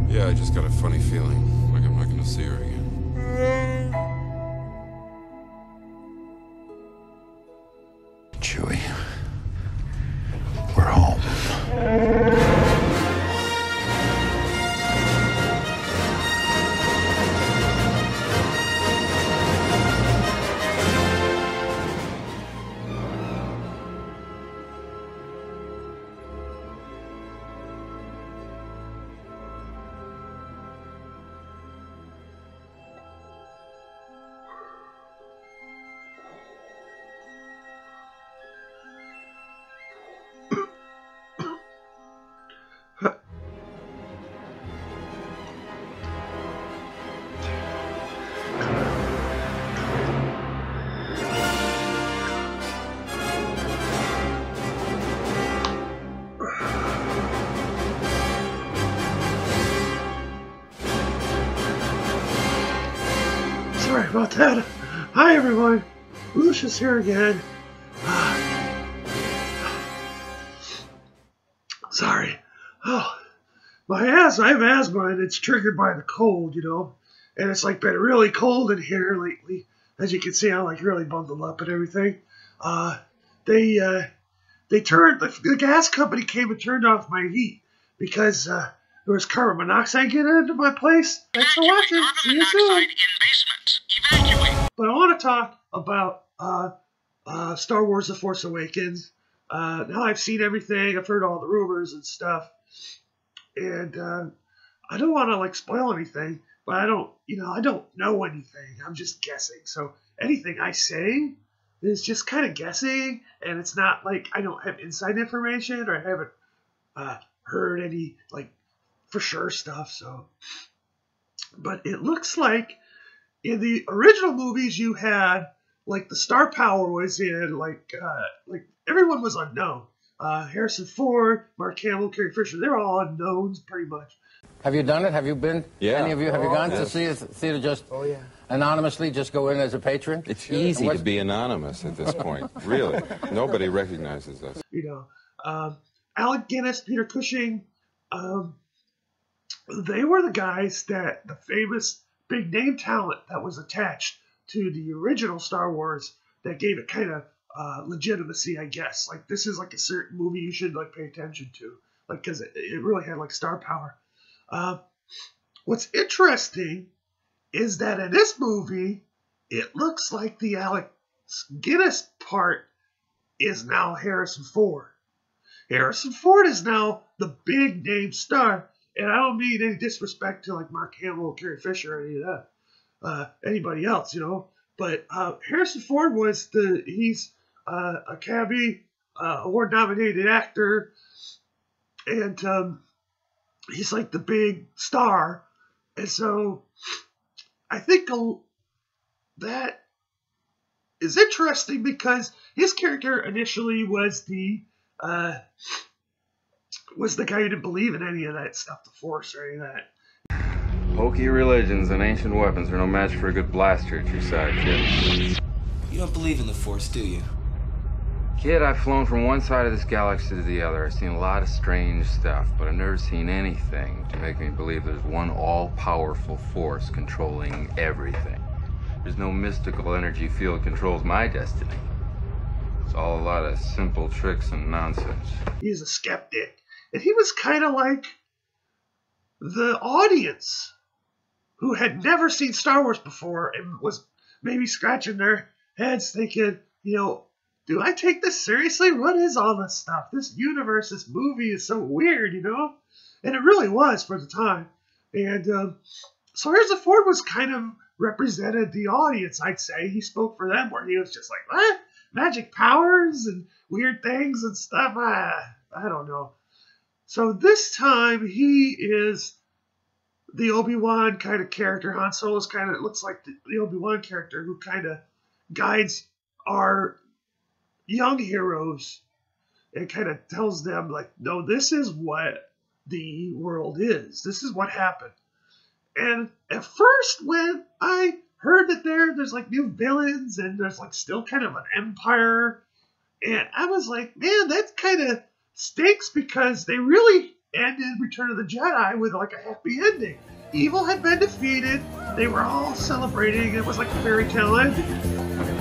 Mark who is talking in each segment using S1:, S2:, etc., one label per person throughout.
S1: Yeah, I just got a funny feeling, like I'm not gonna see her again.
S2: Chewie, we're home.
S3: Sorry about that. Hi everyone, Lucius here again. Sorry. Oh, my asthma. I have asthma, and it's triggered by the cold, you know. And it's like been really cold in here lately. As you can see, I'm like really bundled up and everything. They turned the gas company came and turned off my heat because there was carbon monoxide getting into my place. Thanks for watching. See you soon. But I want to talk about Star Wars: The Force Awakens. Now I've seen everything. I've heard all the rumors and stuff, and I don't want to like spoil anything. But I don't know anything. I'm just guessing. So anything I say is just kind of guessing, and it's not like I don't have inside information or I haven't heard any like for sure stuff. So, but it looks like in the original movies you had like the star power was in like everyone was unknown. Harrison Ford, Mark Hamill, Carrie Fisher, they're all unknowns pretty much.
S4: Have you done it? Have you been?
S1: Yeah.
S4: Any of you? Have you gone to
S1: yes.
S4: see it just anonymously, just go in as a patron?
S1: It's easy to be anonymous at this point. Really. Nobody recognizes us.
S3: You know, Alec Guinness, Peter Cushing, they were the guys that the famous big name talent that was attached to the original Star Wars that gave it kind of legitimacy, I guess. Like this is like a certain movie you should like pay attention to, like because it really had like star power. What's interesting is that in this movie, it looks like the Alec Guinness part is now Harrison Ford. Harrison Ford is now the big name star, and I don't mean any disrespect to like Mark Hamill, Carrie Fisher, or any of that, anybody else, you know. But Harrison Ford he's a Academy Award nominated actor, and he's like the big star, and so I think that is interesting because his character initially was the guy who didn't believe in any of that stuff, the Force or any of that.
S5: Hokey religions and ancient weapons are no match for a good blaster at your side, kid.
S6: You don't believe in the Force, do you?
S5: Kid, I've flown from one side of this galaxy to the other. I've seen a lot of strange stuff, but I've never seen anything to make me believe there's one all-powerful force controlling everything. There's no mystical energy field controls my destiny. It's all a lot of simple tricks and nonsense.
S3: He's a skeptic. And he was kind of like the audience who had never seen Star Wars before and was maybe scratching their heads thinking, you know, do I take this seriously? What is all this stuff? This universe, this movie is so weird, you know? And it really was for the time. And so Harrison Ford was kind of represented the audience, I'd say. He spoke for them where he was just like, what? Magic powers and weird things and stuff? I don't know. So this time he is the Obi-Wan kind of character. Han Solo's kind of, it looks like the Obi-Wan character who kind of guides our young heroes and kind of tells them like, no, this is what the world is. This is what happened. And at first when I heard that there's like new villains and there's like still kind of an empire, and I was like, man, that kind of stinks because they really ended Return of the Jedi with like a happy ending. Evil had been defeated. They were all celebrating. It was like a fairy tale ending.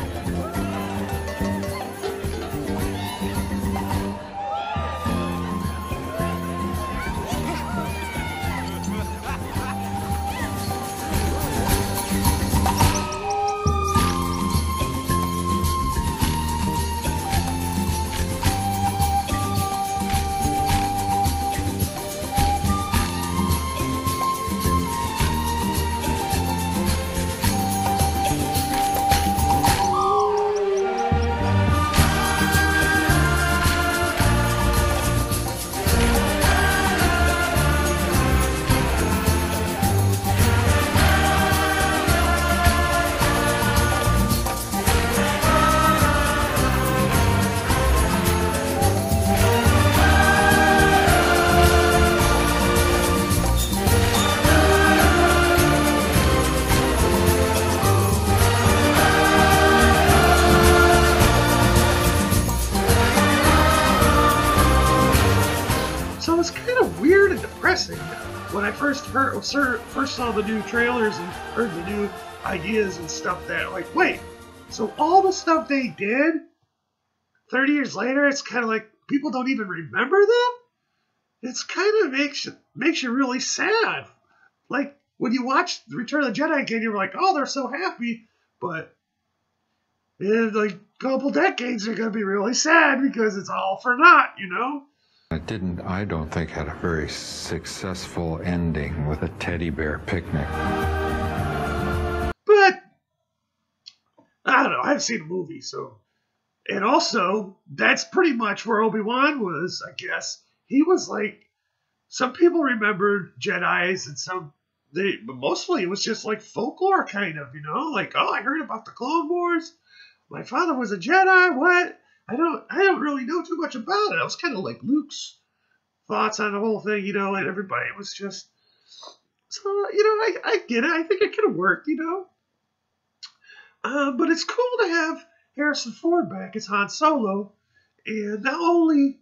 S3: So it's kind of weird and depressing when I first saw the new trailers and heard the new ideas and stuff that, like, wait, so all the stuff they did 30 years later, it's kind of like people don't even remember them? It's kind of makes you really sad. Like, when you watch Return of the Jedi again, you're like, oh, they're so happy, but in like a couple decades, they're going to be really sad because it's all for naught, you know?
S2: It didn't, I don't think, had a very successful ending with a teddy bear picnic.
S3: But I don't know. I haven't seen the movie, so. And also, that's pretty much where Obi-Wan was, I guess. He was like, some people remembered Jedis and but mostly it was just like folklore kind of, you know? Like, oh, I heard about the Clone Wars. My father was a Jedi. What? I don't really know too much about it. I was kind of like Luke's thoughts on the whole thing, you know, and everybody was just, so, you know, I get it. I think it could have worked, you know. But it's cool to have Harrison Ford back as Han Solo. And not only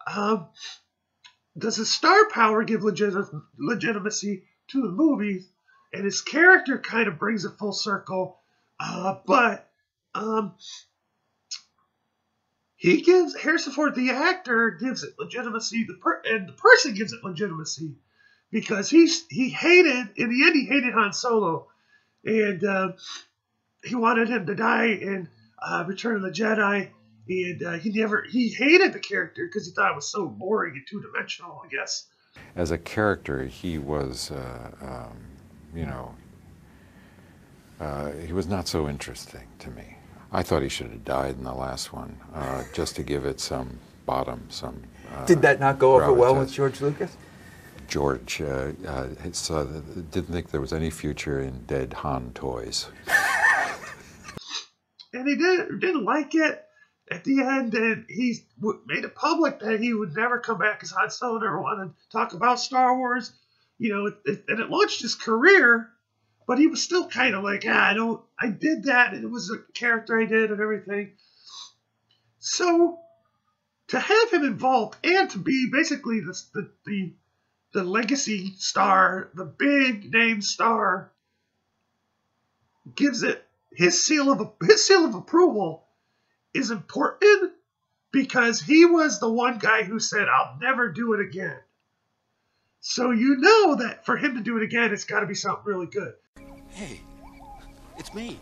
S3: does his star power give legitimacy to the movie, and his character kind of brings it full circle, but he gives Harrison Ford, the actor, gives it legitimacy, and the person gives it legitimacy because he hated, in the end, he hated Han Solo, and he wanted him to die in Return of the Jedi, and he hated the character because he thought it was so boring and two-dimensional, I guess.
S2: As a character, he was, you know, he was not so interesting to me. I thought he should have died in the last one, just to give it some bottom, some.
S7: Did that not go over well with
S2: gravitas.
S7: George Lucas?
S2: George didn't think there was any future in dead Han toys.
S3: And he didn't like it at the end, and he made it public that he would never come back as Han Solo, never wanted to talk about Star Wars, you know, and it launched his career. But he was still kind of like, I did that, and it was a character I did and everything. So, to have him involved and to be basically the legacy star, the big name star, gives it his seal of approval is important because he was the one guy who said, I'll never do it again. So you know that for him to do it again, it's got to be something really good.
S6: Hey, it's me.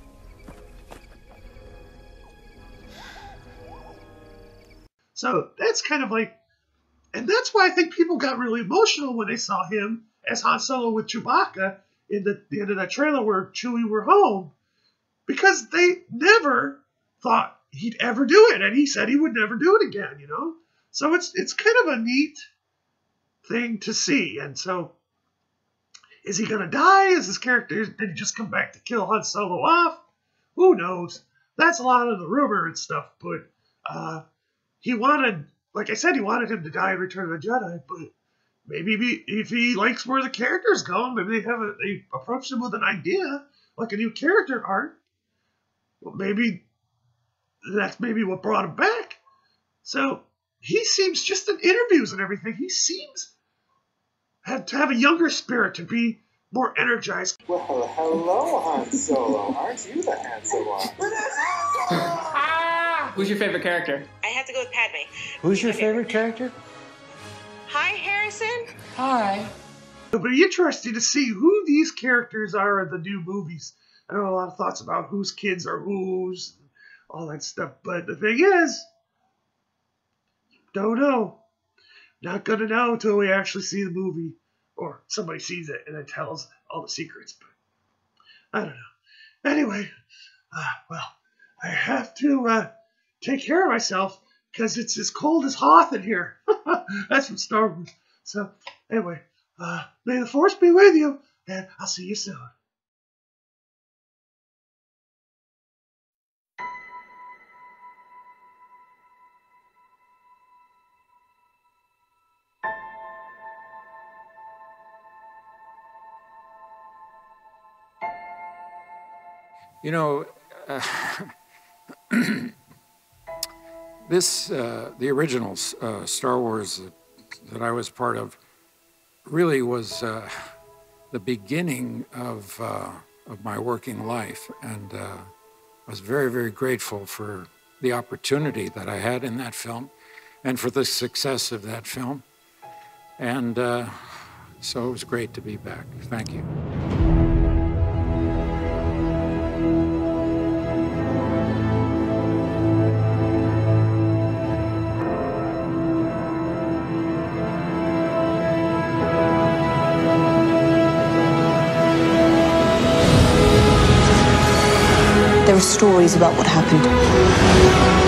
S3: So that's kind of like, and that's why I think people got really emotional when they saw him as Han Solo with Chewbacca in the end of that trailer where Chewie were home, because they never thought he'd ever do it, and he said he would never do it again, you know? So it's kind of a neat thing to see, and so is he gonna die? Is his character, did he just come back to kill Han Solo off? Who knows? That's a lot of the rumor and stuff, but he wanted, like I said, he wanted him to die in Return of the Jedi, but maybe if he likes where the character's going, maybe they approached him with an idea, like a new character arc. Well, maybe that's what brought him back. So he seems, just in interviews and everything, he seems had to have a younger spirit to be more energized.
S8: Well, hello, Han Solo. Aren't you the handsome one?
S9: Who's your favorite character?
S10: I have to go with Padme.
S4: Who's your favorite character?
S10: Hi, Harrison.
S9: Hi.
S3: It'll be interesting to see who these characters are in the new movies. I know a lot of thoughts about whose kids are whose, all that stuff. But the thing is, don't know. Not gonna know until we actually see the movie, or somebody sees it and then tells all the secrets. But I don't know. Anyway, well, I have to take care of myself because it's as cold as Hoth in here. That's from Star Wars. So anyway, may the Force be with you, and I'll see you soon.
S2: You know, the original Star Wars that I was part of really was the beginning of my working life, and I was very, very grateful for the opportunity that I had in that film and for the success of that film. And so it was great to be back. Thank you.
S11: There are stories about what happened.